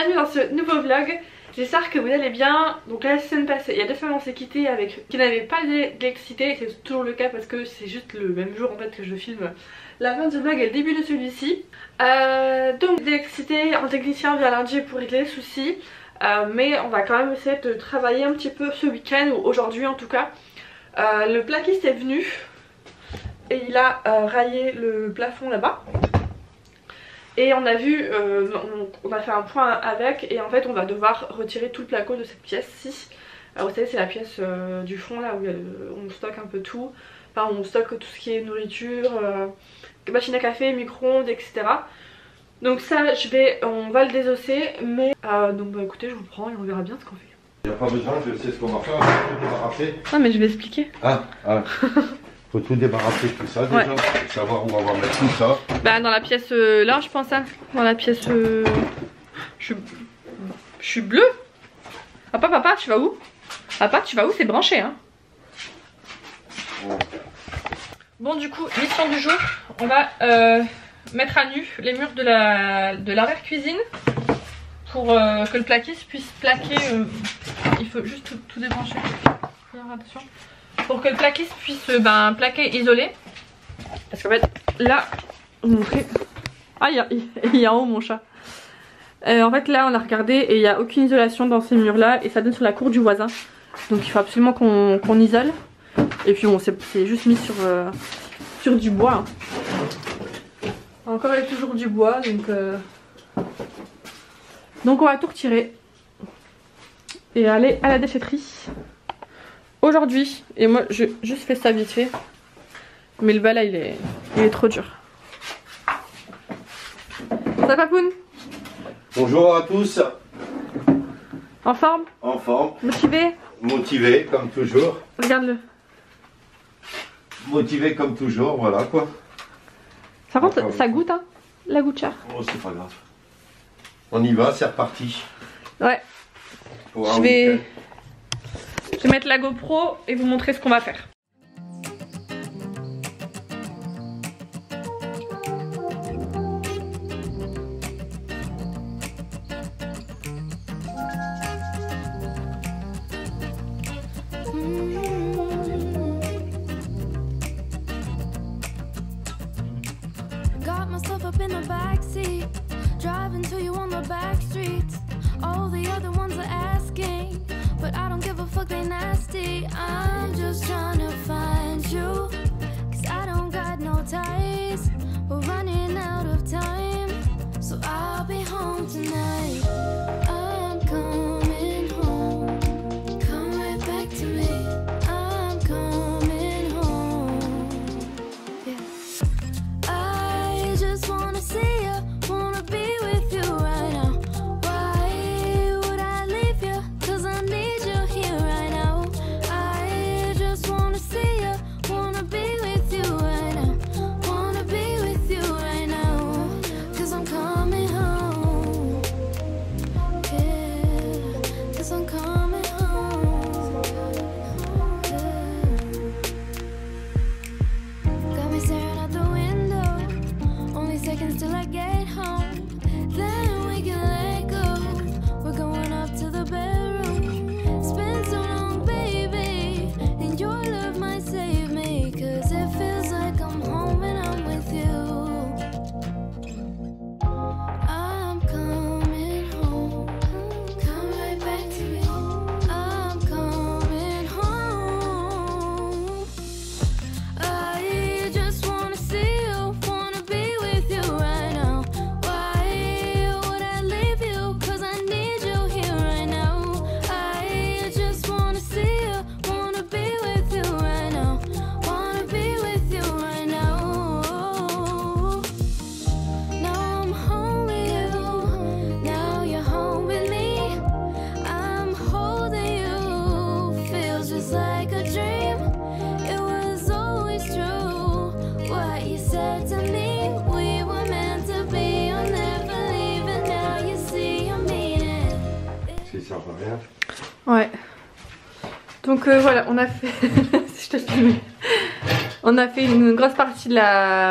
bienvenue dans ce nouveau vlog. J'espère que vous allez bien. Donc la semaine passée, il y a 2 semaines on s'est quitté avec qui n'avait pas d'électricité, et c'est toujours le cas parce que c'est juste le même jour en fait que je filme la fin du vlog et le début de celui-ci. Donc d'électricité, un technicien vient lundi pour régler les soucis, mais on va quand même essayer de travailler un petit peu ce week-end ou aujourd'hui en tout cas. Le plaquiste est venu et il a raillé le plafond là-bas. Et on a vu, on a fait un point avec, et en fait on va devoir retirer tout le placo de cette pièce-ci. Vous savez, c'est la pièce du fond là où on stocke un peu tout. Enfin, on stocke tout ce qui est nourriture, machine à café, micro-ondes, etc. Donc ça, on va le désosser, mais donc bah écoutez, je vous prends et on verra bien ce qu'on fait. Il n'y a pas besoin, je sais ce qu'on va faire, on va tout débarrasser. Non mais je vais expliquer. Faut tout débarrasser tout ça déjà, pour savoir où on va mettre tout ça. Bah dans la pièce là je pense, hein. Dans la pièce je suis bleue. Papa tu vas où? Papa tu vas où? C'est branché hein. Bon du coup, mission du jour, on va mettre à nu les murs de l'arrière-cuisine pour que le plaquiste puisse plaquer. Il faut juste tout débrancher. Attention. Pour que le plaquiste puisse plaquer isolé. Parce qu'en fait là, je vais vous montrer. Ah il y a en haut mon chat. En fait là on a regardé et il n'y a aucune isolation dans ces murs là, et ça donne sur la cour du voisin. Donc il faut absolument qu'on isole. Et puis bon, c'est juste mis sur du bois. Encore et toujours du bois, donc on va tout retirer et aller à la déchetterie aujourd'hui. Et moi je juste fais ça vite fait, mais le bas là il est trop dur. Ça papoune? Bonjour à tous. En forme? En forme. Motivé? Motivé comme toujours. Regarde-le. Motivé comme toujours, voilà quoi. Par contre ça goûte hein, la gouttière. Oh c'est pas grave. On y va, c'est reparti. Ouais. Je vais mettre la GoPro et vous montrer ce qu'on va faire. Got myself up in the backseat, driving to you on the back streets. All the other ones are asking, but I don't give a fuck, they nasty. I'm just trying to find you, cause I don't got no ties. We're running out of time, so I'll be home tonight. I'm coming home, come right back to me. I'm coming home, yeah. I just wanna see you, wanna be with you right now. Why would I leave you? Cause I need you here right now. I just wanna see you, wanna be with you right now. Wanna be with you right now. Cause I'm coming home, yeah. Cause I'm coming home, yeah. Got me staring out the window, only seconds till I get home. Then we can let go. We're going up to the bedroom. It's been so long, baby, and your love might save me. Cause it feels like I'm home when I'm with you. I'm coming home, come right back to me. I'm coming home. I just wanna see you, wanna be with you right now. Why would I leave you? Cause I need you here right now. I just wanna see you, wanna be with you right now. Wanna be with you right now. Now I'm home with you, now you're home with me. I'm holding you, feels just like a dream. It was always true what you said to me. We were meant to be, you'll never leave, and now you see I mean it. Si ça va rien. Ouais. Donc voilà, on a fait si je te filme. On a fait une grosse partie de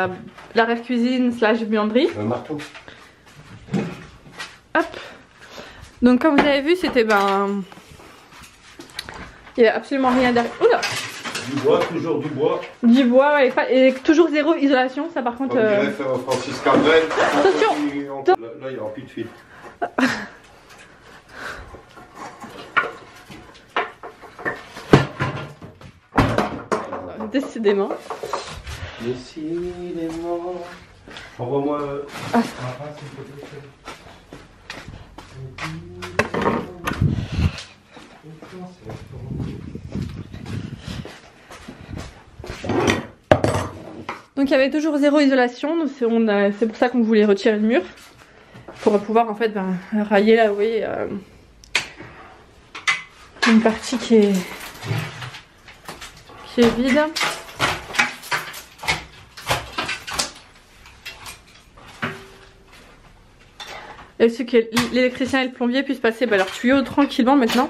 l'arrière cuisine slash buanderie. Un marteau. Hop. Donc comme vous avez vu, c'était il n'y a absolument rien derrière. Oula. Du bois, toujours du bois. Du bois, ouais, et toujours zéro isolation, ça par contre. On dirait Francis Cabrel. Attention. Là, il n'y aura plus de fil. Décidément. Décidément. Envoie-moi. Ah. Donc il y avait toujours zéro isolation, c'est pour ça qu'on voulait retirer le mur. Pour pouvoir en fait railler là, vous voyez, une partie qui est vide. Et aussi que l'électricien et le plombier puissent passer leurs tuyaux tranquillement maintenant.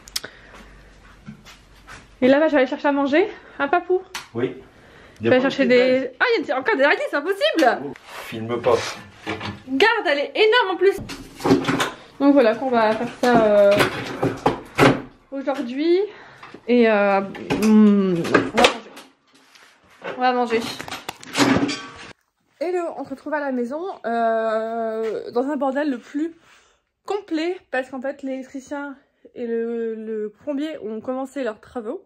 Et là, je vais aller chercher à manger. Un papou. Oui. Je vais aller chercher des... Ah, il y a encore des araignées, c'est impossible. Filme pas. Garde, elle est énorme en plus. Donc voilà, qu'on va faire ça aujourd'hui. Et on va manger. On va manger. Hello, on se retrouve à la maison dans un bordel le plus complet parce qu'en fait l'électricien et le plombier ont commencé leurs travaux,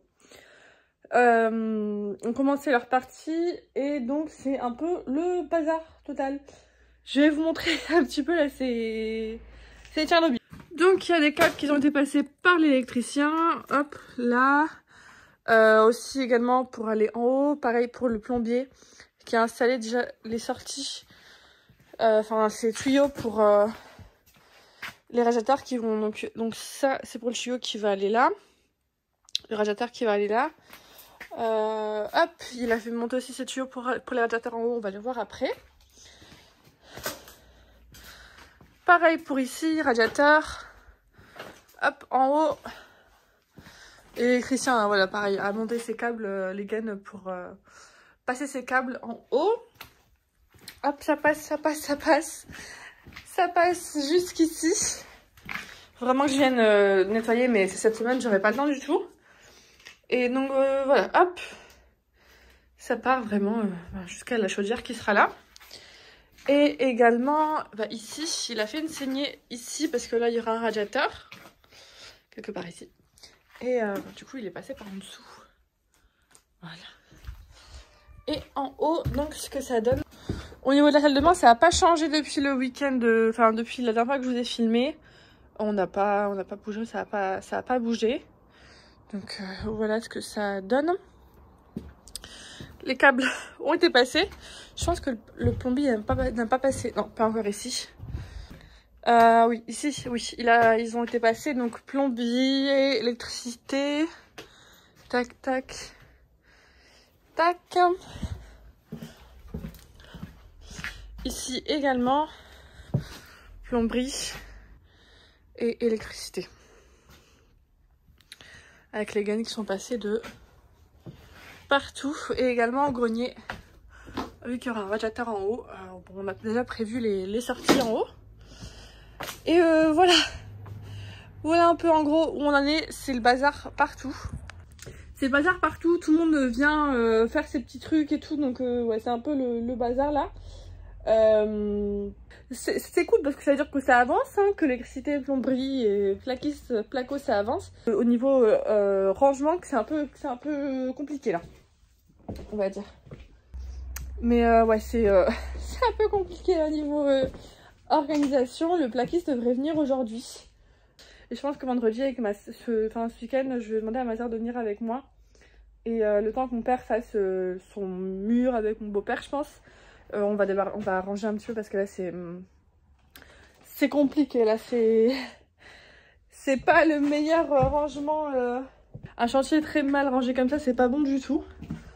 ont commencé leur partie et donc c'est un peu le bazar total. Je vais vous montrer un petit peu là, c'est Tchernobyl. Donc il y a des câbles qui ont été passés par l'électricien, hop là, aussi également pour aller en haut, pareil pour le plombier qui a installé déjà les sorties, enfin ces tuyaux pour les radiateurs qui vont donc ça c'est pour le tuyau qui va aller là, le radiateur qui va aller là. Hop, il a fait monter aussi ces tuyaux pour les radiateurs en haut, on va les voir après. Pareil pour ici, radiateur, hop en haut. Et l'électricien, hein, voilà pareil, a monté ses câbles, les gaines pour passer ces câbles en haut. Hop, ça passe, ça passe, ça passe. Ça passe jusqu'ici. Vraiment que je vienne nettoyer, mais cette semaine, j'aurai pas le temps du tout. Et donc, voilà, hop. Ça part vraiment jusqu'à la chaudière qui sera là. Et également, ici, il a fait une saignée ici, parce que là, il y aura un radiateur. Quelque part ici. Et du coup, il est passé par en dessous. Voilà. Et en haut, donc ce que ça donne. Au niveau de la salle de bain, ça n'a pas changé depuis le week-end, enfin depuis la dernière fois que je vous ai filmé. On n'a pas bougé, ça a pas bougé. Donc voilà ce que ça donne. Les câbles ont été passés. Je pense que le plombier n'a pas passé. Non, pas encore ici. Oui, ici, oui, ils ont été passés. Donc plombier, électricité. Tac, tac. Tac. Ici également, plomberie et électricité. Avec les gaines qui sont passées de partout. Et également au grenier, vu qu'il y aura un radiateur en haut. Bon, on a déjà prévu les sorties en haut. Et voilà. Voilà un peu en gros où on en est. C'est le bazar partout. C'est le bazar partout. Tout le monde vient faire ses petits trucs et tout. Donc ouais, c'est un peu le bazar là. C'est cool parce que ça veut dire que ça avance, hein, que l'électricité, plomberie et placo ça avance. Au niveau rangement, c'est un peu compliqué là, on va dire. Mais ouais, c'est un peu compliqué au niveau organisation. Le plaquiste devrait venir aujourd'hui. Et je pense que vendredi, avec ce week-end, je vais demander à ma soeur de venir avec moi. Et le temps que mon père fasse son mur avec mon beau-père, je pense. On va arranger un petit peu parce que là c'est compliqué, là c'est pas le meilleur rangement. Un chantier très mal rangé comme ça, c'est pas bon du tout.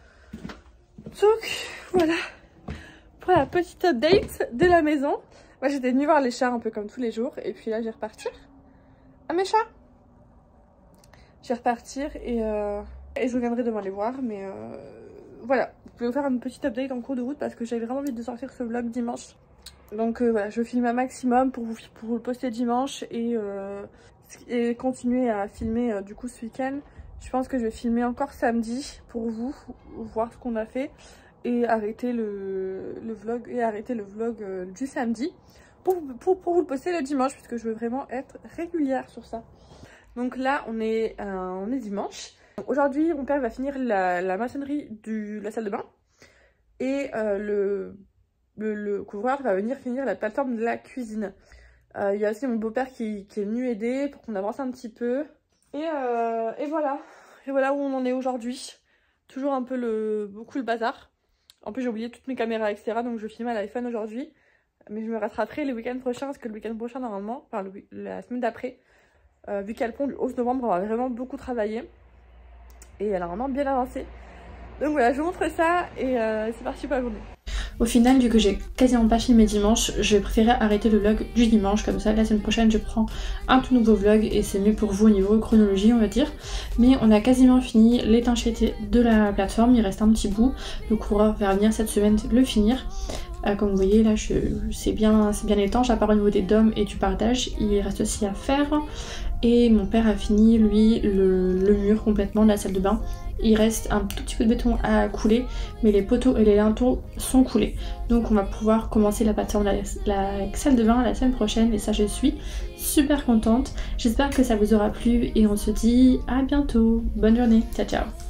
Donc voilà pour la petite update de la maison. Moi j'étais venue voir les chats un peu comme tous les jours et puis là je vais repartir. Ah mes chats, je vais repartir et je reviendrai demain les voir, mais voilà. Je vais vous faire une petite update en cours de route parce que j'avais vraiment envie de sortir ce vlog dimanche. Donc voilà, je filme un maximum pour le poster dimanche et continuer à filmer du coup ce week-end. Je pense que je vais filmer encore samedi pour vous, voir ce qu'on a fait et arrêter le vlog du samedi pour vous le poster le dimanche, puisque je veux vraiment être régulière sur ça. Donc là on est dimanche. Aujourd'hui mon père va finir la maçonnerie de la salle de bain et le couvreur va venir finir la plateforme de la cuisine. Il y a aussi mon beau-père qui est venu aider pour qu'on avance un petit peu. Et voilà. Et voilà où on en est aujourd'hui. Toujours un peu beaucoup le bazar. En plus j'ai oublié toutes mes caméras etc. Donc je filme à l'iPhone aujourd'hui. Mais je me rattraperai le week-end prochain, parce que le week-end prochain normalement, enfin la semaine d'après, vu qu'il y a le pont du 11 novembre, on va vraiment beaucoup travailler. Et elle a vraiment bien avancé. Donc voilà, je vous montre ça et c'est parti pour la journée. Au final, vu que j'ai quasiment pas filmé dimanche, je préférais arrêter le vlog du dimanche, comme ça la semaine prochaine je prends un tout nouveau vlog et c'est mieux pour vous au niveau chronologie on va dire. Mais on a quasiment fini l'étanchéité de la plateforme, il reste un petit bout, le couvreur va venir cette semaine le finir. Comme vous voyez là c'est bien étanche, à part au niveau des dômes et du partage, il reste aussi à faire. Et mon père a fini lui le mur complètement de la salle de bain. Il reste un tout petit peu de béton à couler, mais les poteaux et les linteaux sont coulés. Donc on va pouvoir commencer la plateforme de la salle de bain la semaine prochaine et ça je suis super contente. J'espère que ça vous aura plu et on se dit à bientôt. Bonne journée, ciao ciao.